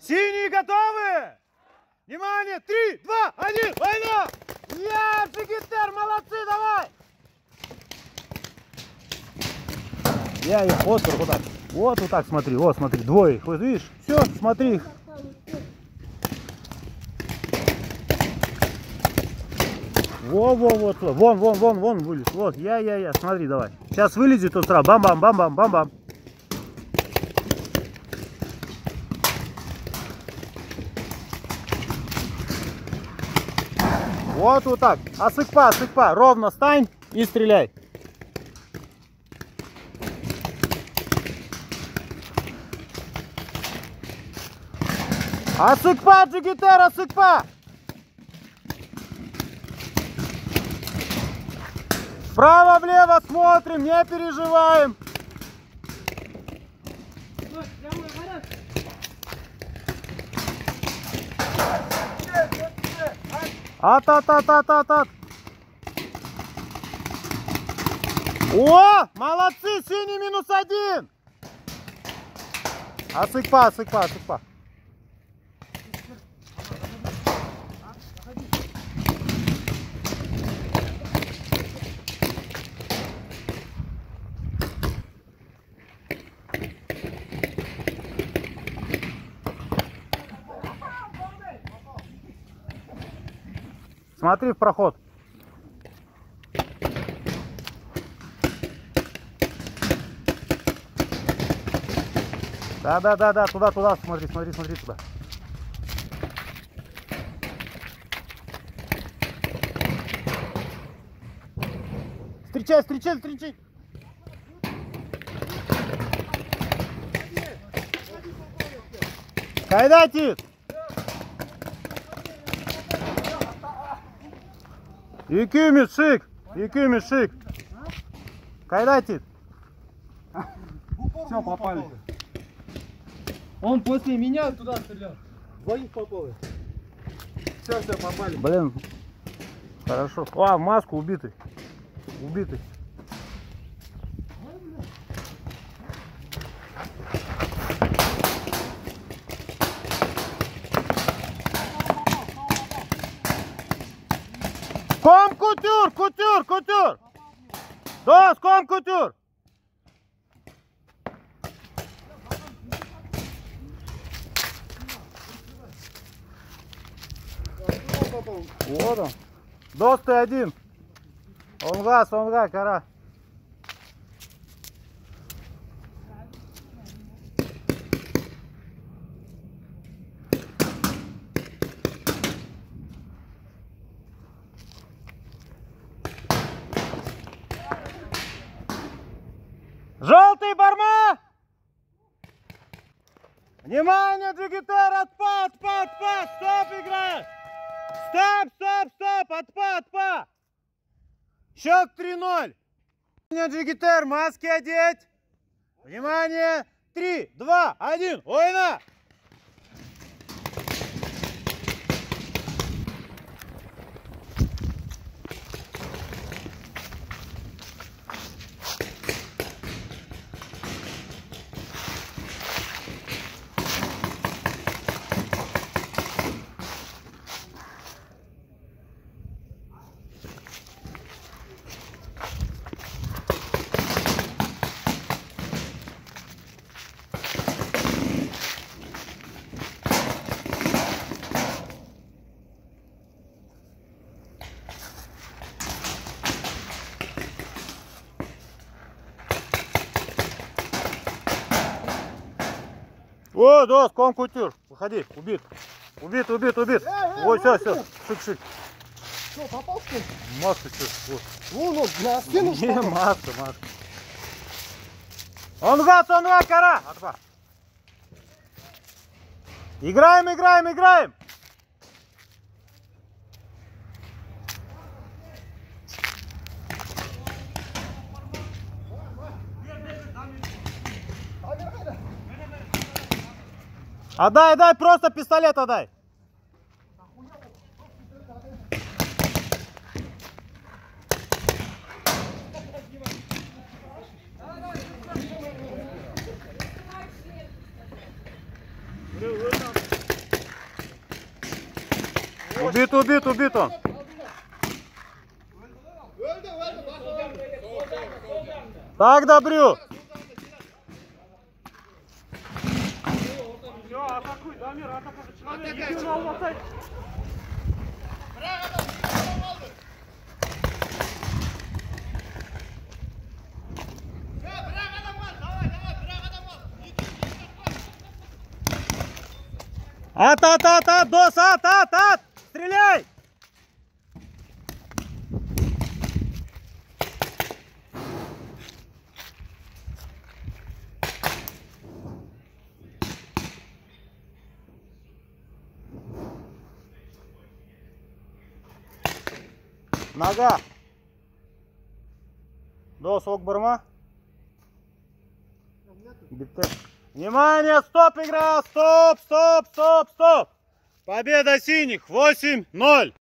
Синие готовы? Внимание! 3, 2, 1, война! Я, Джигитер, молодцы, давай! Я их вот так. Вот так смотри, вот смотри, двое их, вот видишь? Все, смотри их. Вон вылез. Вот, я, смотри, давай. Сейчас вылезет, то сразу бам-бам. Вот так. Осыкпа, ровно стань и стреляй. Осыкпа, Джигитер, осыкпа! Вправо-влево смотрим, не переживаем. От. О, молодцы, синий -1. Осыкпа. Смотри в проход. Да, туда, смотри туда. Встречай. Кайда тит? Екі мешик. Кайда тит? Все, попали. Он после меня туда стрелял. Двоих попало. Все, попали. Блин, хорошо. А, маску убитый. Ком кутюр. Дос, ком кутюр. Вот он. Дос, ты один. Онга, кара. Желтый, барма! Внимание, Джигитер, отпад! Стоп, играешь! Стоп! Отпад! Счет 3-0. Джигитер, маски одеть. Внимание, 3, 2, 1, война! О, Дос, ком кутюр. Выходи, убит. Ой, все. Шик. Что, попал что ли? Маска, что? Вот. Вон он, на стену. Не, маска. Онга, кара. Отба. Играем. Отдай, просто пистолет отдай. Вы там Убит, убит, убит он. Так, Добрю. Все, атакуй, Дамир, атакуй. Человек, иди на лотай. Ат, дос, ат. Стреляй. Нога. Дос, ок, барма. Внимание, стоп, игра, стоп. Победа синих, 8-0.